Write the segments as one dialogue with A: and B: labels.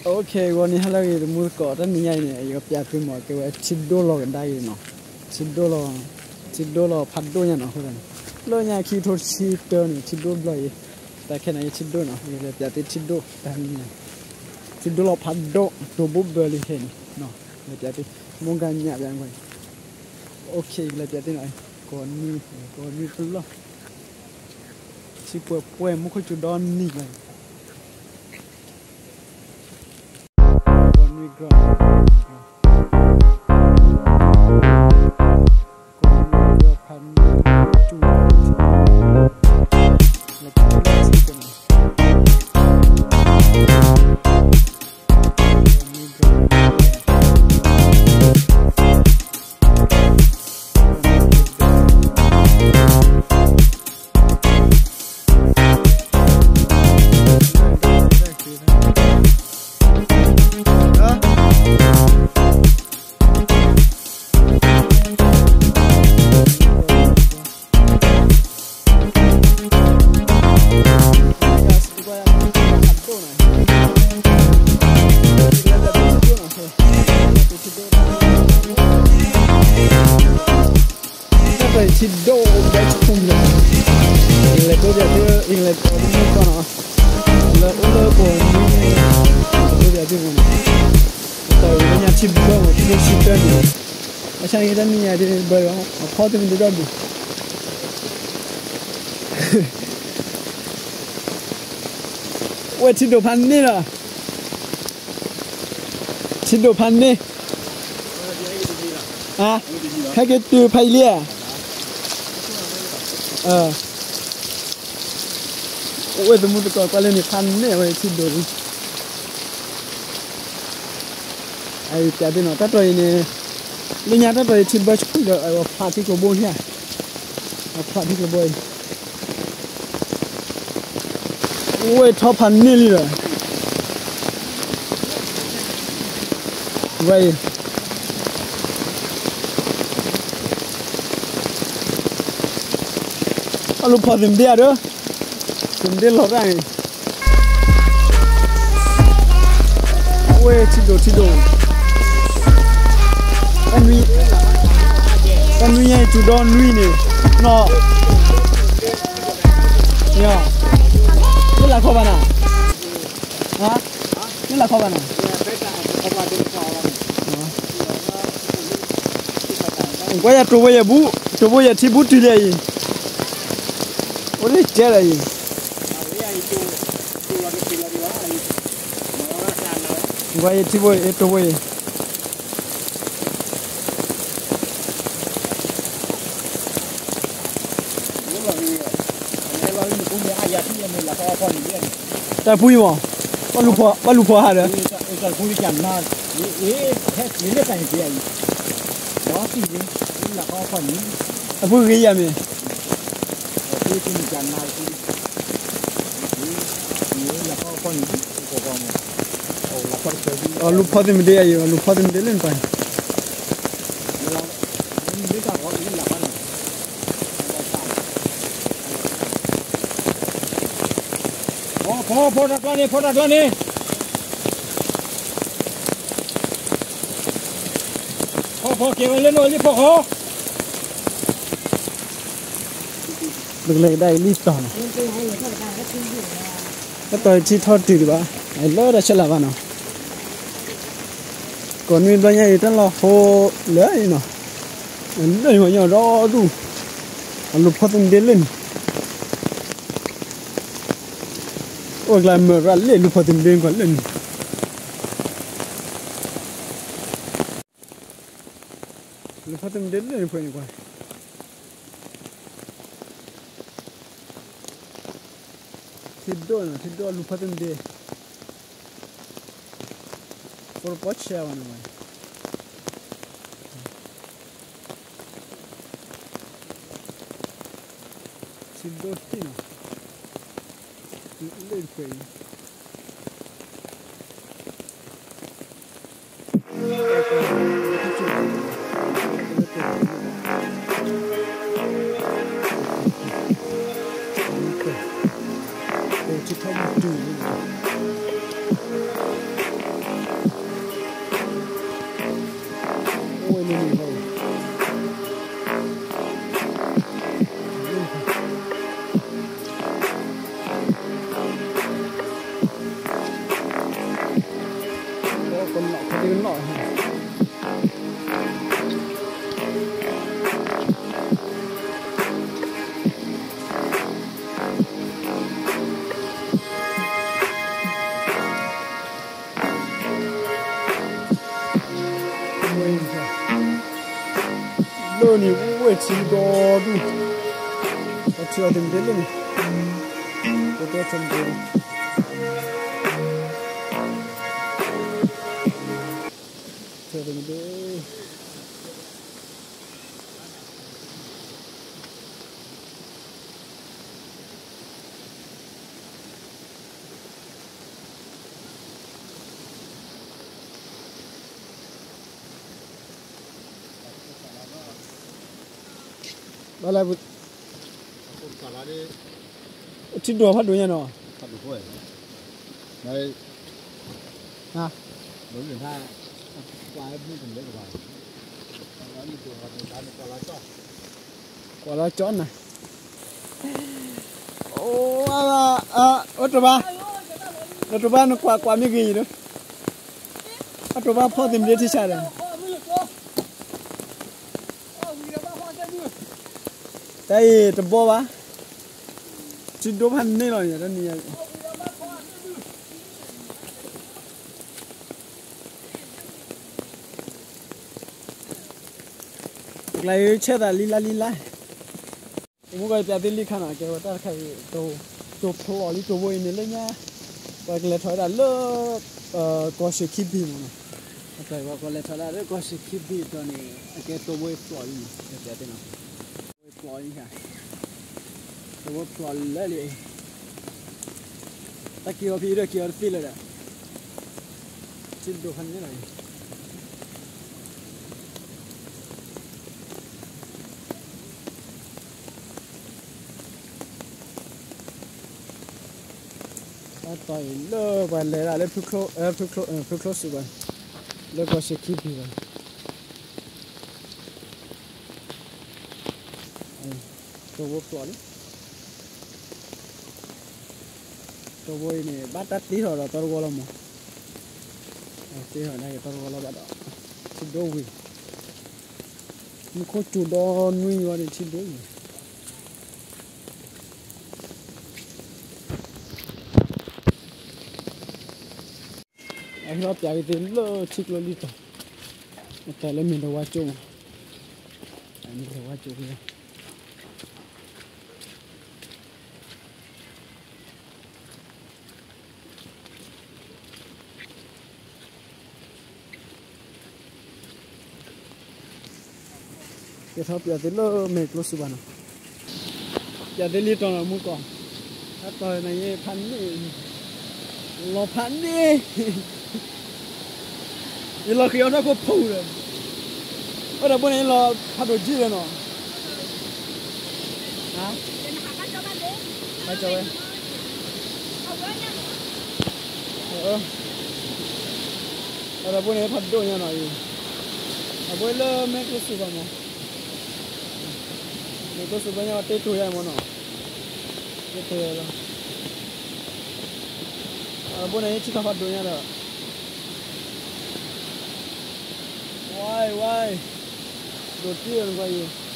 A: Okay,วันนี้เราอยู่มือก่อตั้งนี้ใหญ่เนี่ยอยู่ปีกหมอเกี่ยวกับชิดโดลกันได้เนาะชิดโดลพัดโดเนี่ยเนาะคนแล้วเนี่ยคิดทุกชิดโดนี่ชิดโดเลยแต่แค่ไหนชิดโดเนาะอยู่เลยปีกชิดโดแต่เนี่ยชิดโดพัดโดตัวบุบเบลลี่เห็นเนาะเลยปีกมองกันเนี่ยอย่างไรโอเคเลยปีกหน่อยก่อนนี้ก็ล้อชิดป่วยมุขจุดดอนนี่เลยชิดโดได้ชุ่มเลยอิงเลยตัวเดียวอิงเลยตัวนี้ก่อนเนาะแล้วก่อนนี่ตัวเดียวที่ผมตัวนี้ชิดโดที่ชิดโดนี่ไม่ใช่ที่นี่ที่เบอร์พอที่มันจะดูโอ้ยชิดโดพันนี่ล่ะชิดโดพันนี่อ่ะแค่เกิดตัวไพเลียโอ้ยสมมุติก่อนก็เล่นนี่พันเนี่ยไว้ชิดโดนไอ้แต่ที่น้องตัดตัวนี่เรื่องนี้ตัดตัวชิดบ่ช่วยเดี๋ยวไอ้พาที่กระโบนเนี่ยพาที่กระโบนโอ้ยท็อปพันนี่เลยไว้ลูกพอถึงเดียด้วยถึงเดียหลอกได้เว้ยชิโดกันวีไงจุดดอนวีนี่เนาะเนี่ยนี่แหละข้อบ้านอ่ะฮะนี่แหละข้อบ้านอ่ะผมก็อยากตัวอยากบุที่บุตรเลยโอ้ยเจ๋อเลยว่าที่บ่อยตัวบ่อยแต่พูดว่าลูกพ่อหาเด้อ
B: จะพูดกันนะแค่นี้เรื่องอะไรเดียวอ๋อสินี่หลักข้อคนนี้
A: แต่พูดกี่อย่างนี่
B: พูดกันนะนี่หลักข้อคนนี้ก็ว่าโอ้หลักข้อเดียว
A: ลูกพ่อที่ไม่ได้อยู่ลูกพ่อที่ไม่ได้เล่นไป
B: เราไม่ต้องว่านี่หลักข้อนี้พอตัวนี้พอเก็บไว้เล่นหน่อยนี่พอ
A: เล็กๆได้รีบต่อนะก็ตัวที่ทอดถือว่าไอ้เลิศฉลาดเนาะก่อนมีบางอย่างตั้งรอโหเลยเนาะเลยหัวหน้ารอดูลูกพ่อต้องเดินเล่นโอ้ยกลายเมื่อไรเล่นลูกพ่อต้องเดินก่อนเล่นลูกพ่อต้องเดินเล่นเพื่อนกว่าทิดโดนลูกพ่อต้องเดินพอปัดเช้าวันนี้ทิดโดนที่เล่นไปที่ทำดู con lọ cái lọ lô này cũng phải chỉ có đủ có chưa từng đến luôn có cái chân rồi chưa từng đến đó là chỉ đồ phát đồ nha nó
B: phát đồ thôi đây
A: à
B: đối với ta qua em cũng lấy được rồi nó như kiểu là
A: quả lá chón này ô trò ba nó quả mấy gì đó trò ba phô tìm đến thì sao đây đây trò bò ba chỉ đồ ăn này rồi đó nè lại chết à lila mua cái bia đi khăn à cái vật ta khai đồ phô ali đồ vui này lên nha và cái thỏi đã lỡ có sự kíp đi mà cái và cái thỏi đã lỡ có sự kíp đi cho nên cái đồ vui phô ali cái bia thế nào phô ali cả đồ vui phô ali lại ta kêu phi rồi kêu phi rồi chỉ đồ khăn như này tại lỡ và lấy lại lấy phước sự vậy lỡ có sự kíp đi vậy tôi vô tuần tôi vô này bắt tắt tí rồi tôi vô làm một tí hồi này tôi vô làm bắt đó chỉ đôi vì nó có chủ đo nuôi vào để chỉ đôi anh nó chạy đến lơ chích lơ đi tàu tại lấy mình đâu qua chung mình đâu qua chung kia cái tháp giờ đến lơ mệt lơ sụp nào giờ đến đi tàu là mua còn tháp tàu này phán đi lo phán đi 이렇게 연하고 포우래. 어라 보내 로 파도 지래 너. 아? 가져와. 어라 보내 파도 냐 너. 아 보일러 메고 수가 뭐. 메고 수가 냐 테토야 뭐 너. 테토야. 아 보내 치카 파도 냐 너. Why? Đồ tiền vậy.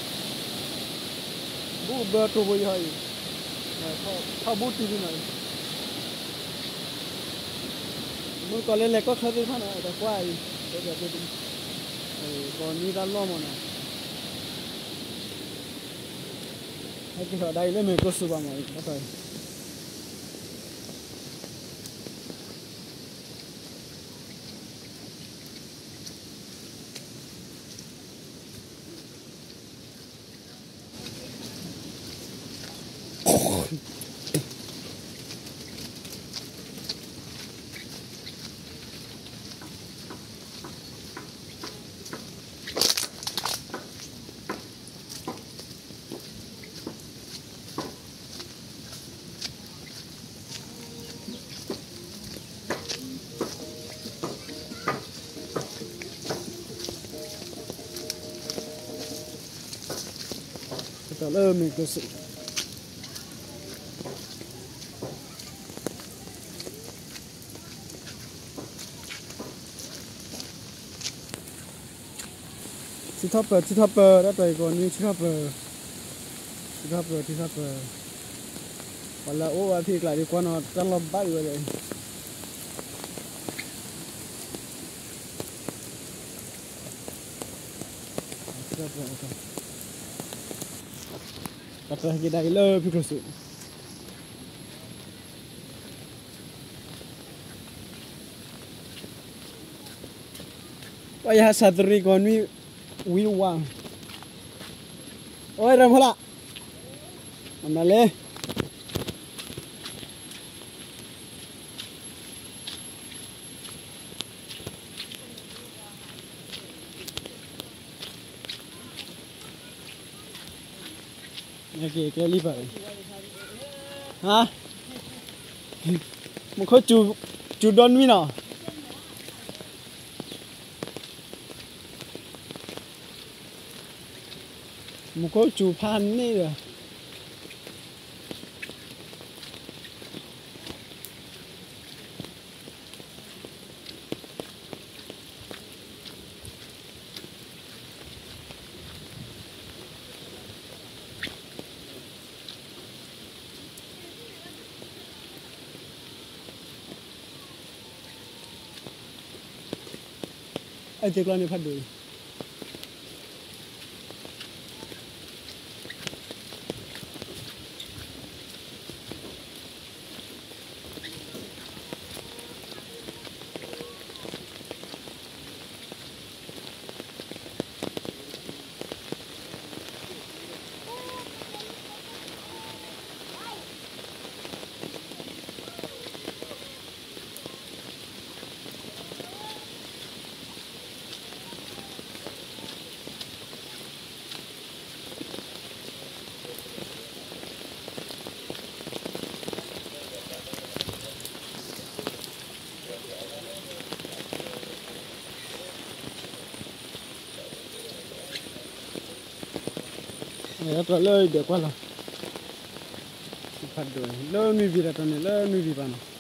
A: Bố bơ tô vậy hay. Này thao bút đi này. Muốn có lên lại có khơi thế này, đã qua rồi. Bây giờ tôi đi. Còn đi ra lo mà nè. Hay cái ở đây lấy mình có sụp vào mọi cái thôi. Tao lơ mình có sự chỉ thắp bờ đã tới còn như chỉ thắp bờ còn là ô thì lại đi qua nó đang làm bãi rồi đấy đặt ra cái đại lơ phía sau bây giờ sát rồi còn mi will wang ôi ram hola mana le cái li phải hả một khối chú đón mi nào một khối chú phan này rồi anh tiếc là phát đuổi Rất là được quá rồi phát đuổi lơ nuôi vịt là tao này lơ nuôi vịt vào